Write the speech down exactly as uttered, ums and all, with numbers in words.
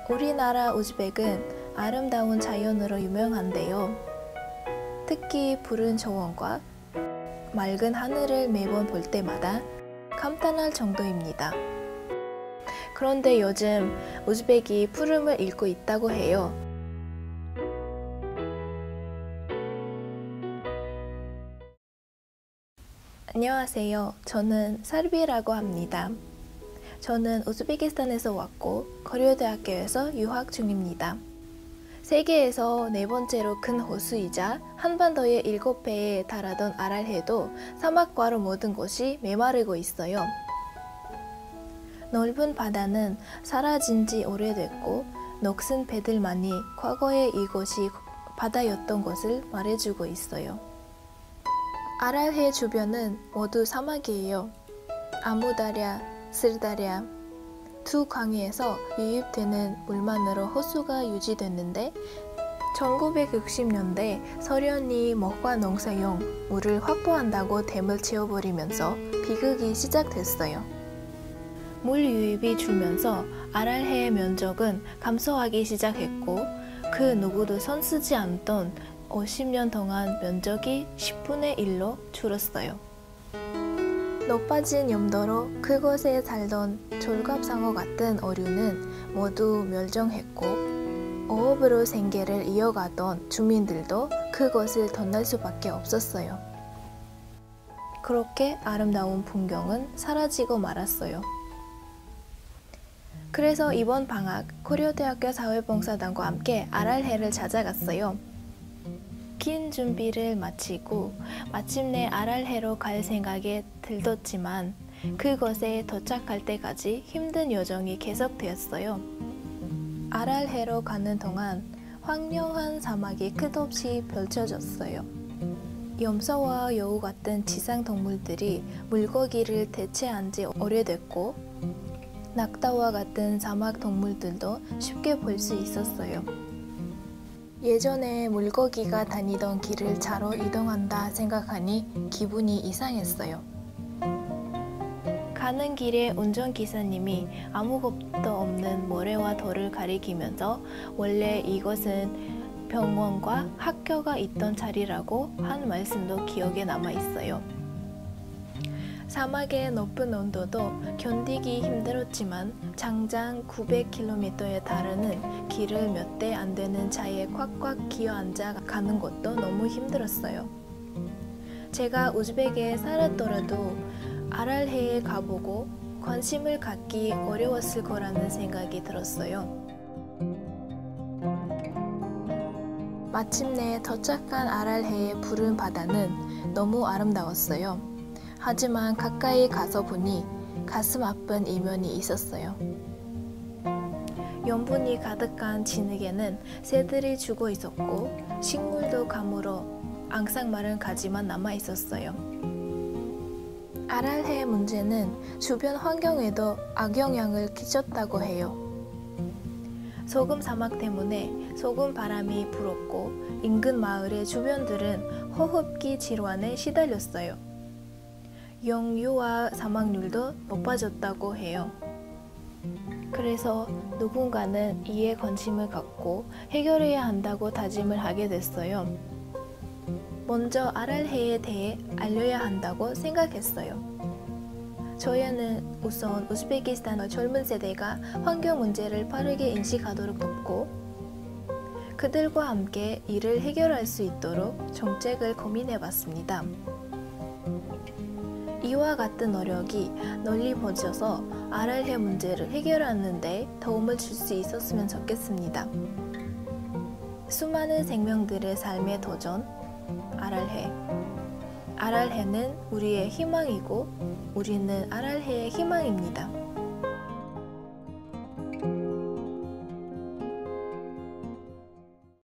우리나라 우즈벡은 아름다운 자연으로 유명한데요. 특히 푸른 초원과 맑은 하늘을 매번 볼 때마다 감탄할 정도입니다. 그런데 요즘 우즈벡이 푸름을 잃고 있다고 해요. 안녕하세요. 저는 살비라고 합니다. 저는 우즈베키스탄에서 왔고 고려대학교에서 유학 중입니다. 세계에서 네 번째로 큰 호수이자 한반도의 일곱 배에 달하던 아랄해도 사막과로 모든 곳이 메마르고 있어요. 넓은 바다는 사라진 지 오래됐고 녹슨 배들만이 과거에 이곳이 바다였던 것을 말해주고 있어요. 아랄해 주변은 모두 사막이에요. 아무다랴, 스르다랴 두 강에서 유입되는 물만으로 호수가 유지됐는데 천구백육십 년대 소련이 먹과 농사용 물을 확보한다고 댐을 채워버리면서 비극이 시작됐어요. 물 유입이 줄면서 아랄해의 면적은 감소하기 시작했고 그 누구도 손쓰지 않던 오십 년 동안 면적이 십분의 일로 줄었어요. 높아진 염도로 그곳에 살던 졸갑상어 같은 어류는 모두 멸종했고 어업으로 생계를 이어가던 주민들도 그곳을 떠날 수밖에 없었어요. 그렇게 아름다운 풍경은 사라지고 말았어요. 그래서 이번 방학 고려대학교 사회봉사단과 함께 아랄해를 찾아갔어요. 긴 준비를 마치고 마침내 아랄해로 갈 생각에 들떴지만 그곳에 도착할 때까지 힘든 여정이 계속되었어요. 아랄해로 가는 동안 황량한 사막이 끝없이 펼쳐졌어요. 염소와 여우 같은 지상동물들이 물고기를 대체한 지 오래됐고 낙타와 같은 사막 동물들도 쉽게 볼 수 있었어요. 예전에 물고기가 다니던 길을 차로 이동한다 생각하니 기분이 이상했어요. 가는 길에 운전기사님이 아무것도 없는 모래와 돌을 가리키면서 원래 이곳은 병원과 학교가 있던 자리라고 한 말씀도 기억에 남아있어요. 사막의 높은 온도도 견디기 힘들었지만 장장 구백 킬로미터에 달하는 길을 몇 대 안 되는 차에 꽉꽉 기어앉아 가는 것도 너무 힘들었어요. 제가 우즈벡에 살았더라도 아랄해에 가보고 관심을 갖기 어려웠을 거라는 생각이 들었어요. 마침내 도착한 아랄해의 푸른 바다는 너무 아름다웠어요. 하지만 가까이 가서 보니 가슴 아픈 이면이 있었어요. 염분이 가득한 진흙에는 새들이 죽어 있었고 식물도 가물어 앙상마른 가지만 남아 있었어요. 아랄해 문제는 주변 환경에도 악영향을 끼쳤다고 해요. 소금 사막 때문에 소금 바람이 불었고 인근 마을의 주변들은 호흡기 질환에 시달렸어요. 영유아 사망률도 높아졌다고 해요. 그래서 누군가는 이에 관심을 갖고 해결해야 한다고 다짐을 하게 됐어요. 먼저 아랄해에 대해 알려야 한다고 생각했어요. 저희는 우선 우즈베키스탄의 젊은 세대가 환경 문제를 빠르게 인식하도록 돕고 그들과 함께 이를 해결할 수 있도록 정책을 고민해봤습니다. 이와 같은 노력이 널리 퍼져서 아랄해 문제를 해결하는 데 도움을 줄 수 있었으면 좋겠습니다. 수많은 생명들의 삶의 도전, 아랄해. 아랄해는 우리의 희망이고 우리는 아랄해의 희망입니다.